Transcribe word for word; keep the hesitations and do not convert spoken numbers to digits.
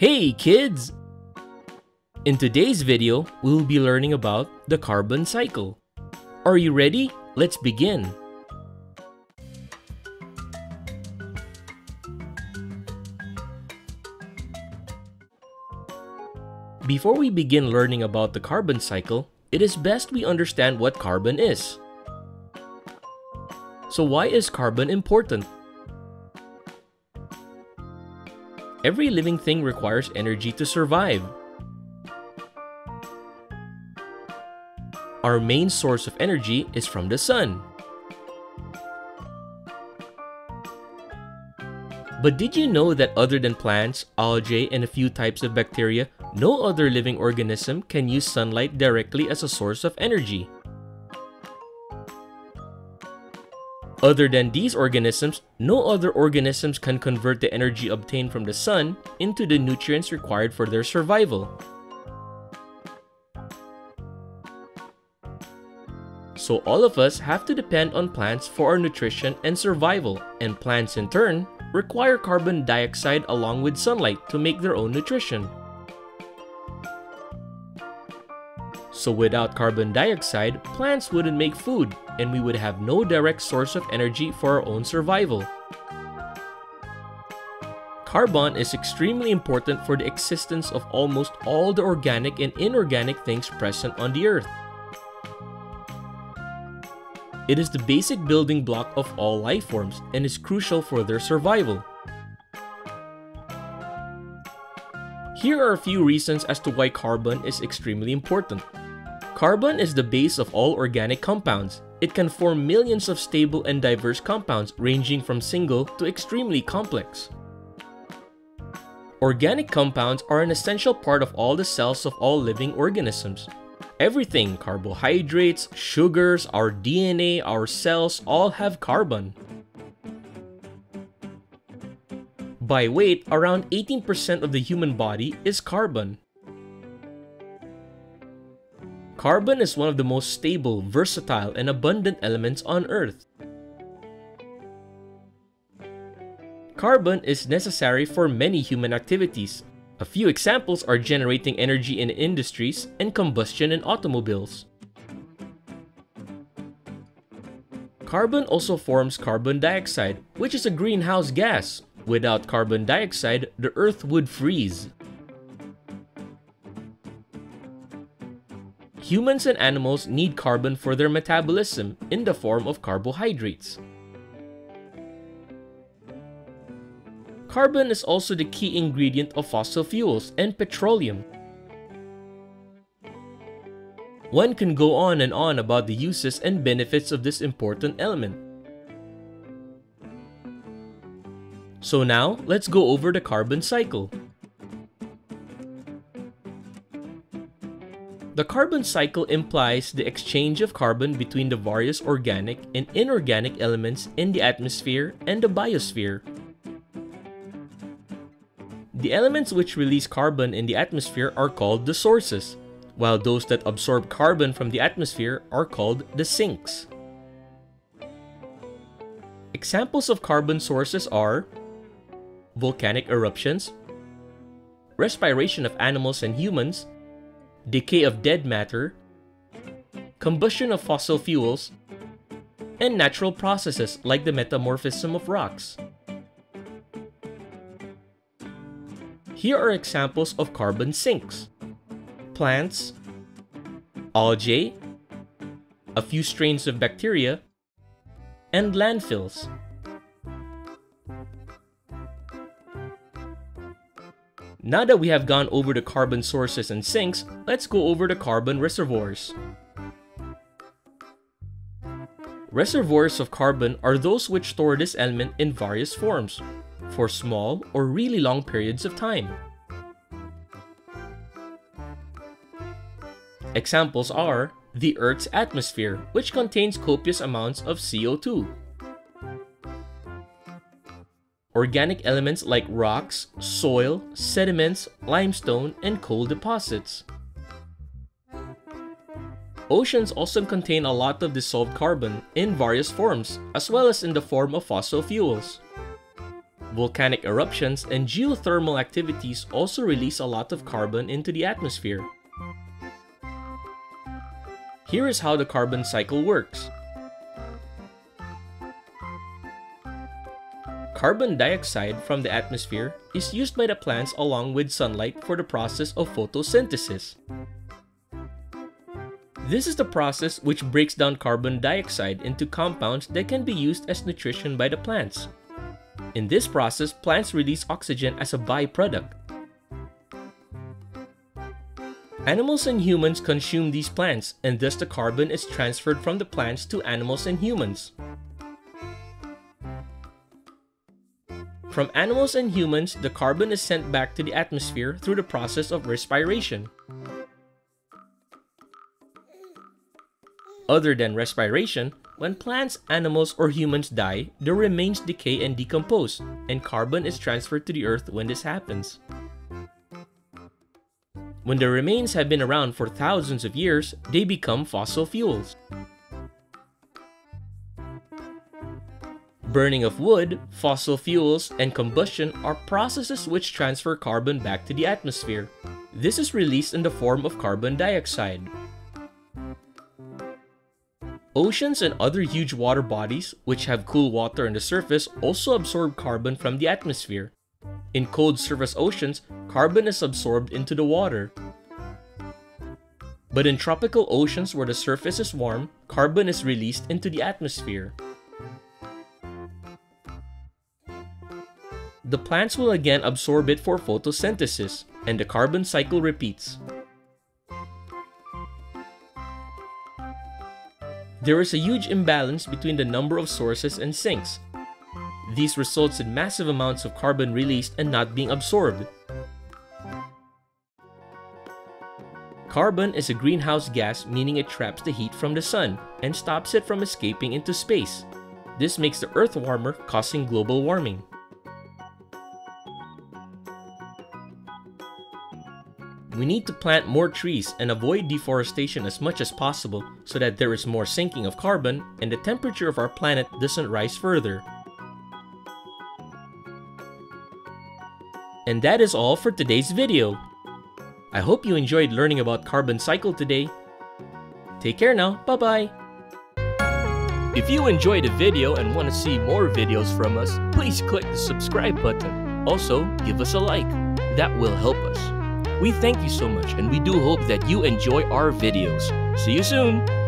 Hey kids! In today's video, we'll be learning about the carbon cycle. Are you ready? Let's begin. Before we begin learning about the carbon cycle, it is best we understand what carbon is. So why is carbon important? Every living thing requires energy to survive. Our main source of energy is from the sun. But did you know that other than plants, algae, and a few types of bacteria, no other living organism can use sunlight directly as a source of energy? Other than these organisms, no other organisms can convert the energy obtained from the sun into the nutrients required for their survival. So all of us have to depend on plants for our nutrition and survival, and plants in turn require carbon dioxide along with sunlight to make their own nutrition. So without carbon dioxide, plants wouldn't make food, and we would have no direct source of energy for our own survival. Carbon is extremely important for the existence of almost all the organic and inorganic things present on the earth. It is the basic building block of all life forms and is crucial for their survival. Here are a few reasons as to why carbon is extremely important. Carbon is the base of all organic compounds. It can form millions of stable and diverse compounds ranging from single to extremely complex. Organic compounds are an essential part of all the cells of all living organisms. Everything, carbohydrates, sugars, our D N A, our cells, all have carbon. By weight, around eighteen percent of the human body is carbon. Carbon is one of the most stable, versatile, and abundant elements on Earth. Carbon is necessary for many human activities. A few examples are generating energy in industries and combustion in automobiles. Carbon also forms carbon dioxide, which is a greenhouse gas. Without carbon dioxide, the Earth would freeze. Humans and animals need carbon for their metabolism in the form of carbohydrates. Carbon is also the key ingredient of fossil fuels and petroleum. One can go on and on about the uses and benefits of this important element. So now, let's go over the carbon cycle. The carbon cycle implies the exchange of carbon between the various organic and inorganic elements in the atmosphere and the biosphere. The elements which release carbon in the atmosphere are called the sources, while those that absorb carbon from the atmosphere are called the sinks. Examples of carbon sources are volcanic eruptions, respiration of animals and humans, decay of dead matter, combustion of fossil fuels, and natural processes like the metamorphism of rocks. Here are examples of carbon sinks: plants, algae, a few strains of bacteria, and landfills. Now that we have gone over the carbon sources and sinks, let's go over the carbon reservoirs. Reservoirs of carbon are those which store this element in various forms, for small or really long periods of time. Examples are the Earth's atmosphere, which contains copious amounts of C O two. Organic elements like rocks, soil, sediments, limestone, and coal deposits. Oceans also contain a lot of dissolved carbon in various forms, as well as in the form of fossil fuels. Volcanic eruptions and geothermal activities also release a lot of carbon into the atmosphere. Here is how the carbon cycle works. Carbon dioxide from the atmosphere is used by the plants along with sunlight for the process of photosynthesis. This is the process which breaks down carbon dioxide into compounds that can be used as nutrition by the plants. In this process, plants release oxygen as a byproduct. Animals and humans consume these plants, and thus the carbon is transferred from the plants to animals and humans. From animals and humans, the carbon is sent back to the atmosphere through the process of respiration. Other than respiration, when plants, animals, or humans die, their remains decay and decompose, and carbon is transferred to the earth when this happens. When the remains have been around for thousands of years, they become fossil fuels. Burning of wood, fossil fuels, and combustion are processes which transfer carbon back to the atmosphere. This is released in the form of carbon dioxide. Oceans and other huge water bodies, which have cool water on the surface, also absorb carbon from the atmosphere. In cold surface oceans, carbon is absorbed into the water. But in tropical oceans where the surface is warm, carbon is released into the atmosphere. The plants will again absorb it for photosynthesis, and the carbon cycle repeats. There is a huge imbalance between the number of sources and sinks. This results in massive amounts of carbon released and not being absorbed. Carbon is a greenhouse gas, meaning it traps the heat from the sun and stops it from escaping into space. This makes the earth warmer, causing global warming. We need to plant more trees and avoid deforestation as much as possible so that there is more sinking of carbon and the temperature of our planet doesn't rise further. And that is all for today's video. I hope you enjoyed learning about carbon cycle today. Take care now, bye bye! If you enjoyed the video and want to see more videos from us, please click the subscribe button. Also, give us a like. That will help us. We thank you so much, and we do hope that you enjoy our videos. See you soon!